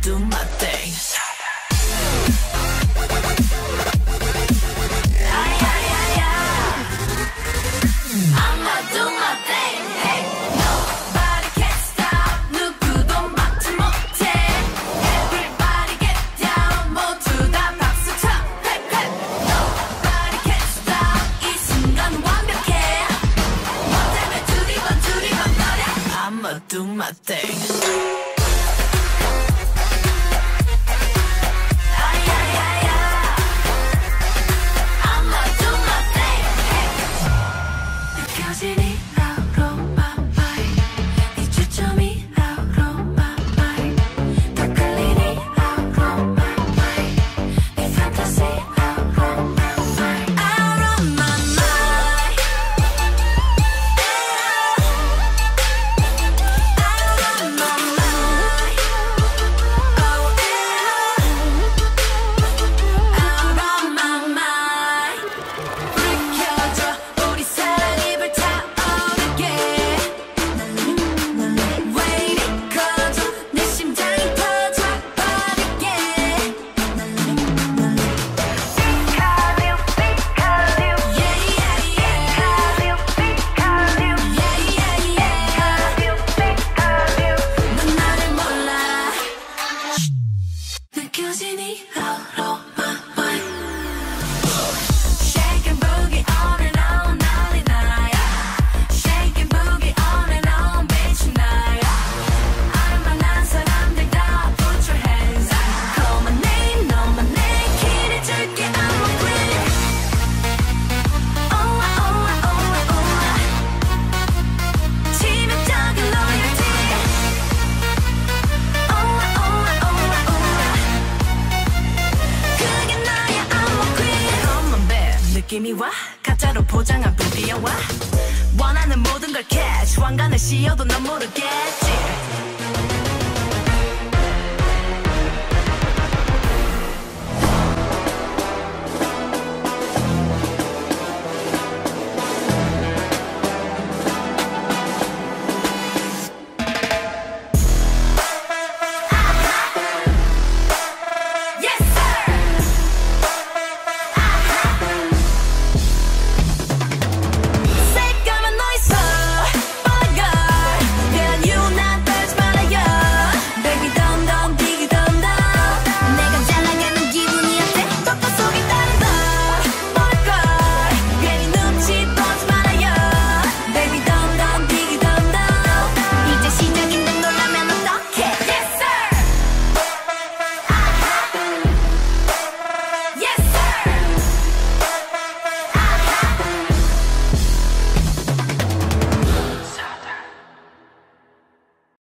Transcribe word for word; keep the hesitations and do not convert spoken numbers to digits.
do my thing. I'ma do my thing. Hey, nobody can stop. 누구도 막지 못해. Everybody get down. 모두 다 박수 쳐. Hey, hey. Nobody can stop. 이 순간 완벽해. 너 때문에 두리번 두리번 거려. I'ma do my thing. 느낌이 와 가짜로 포장한 비디오와 원하는 모든 걸 캐치 왕관을 씌워도 넌 모르겠지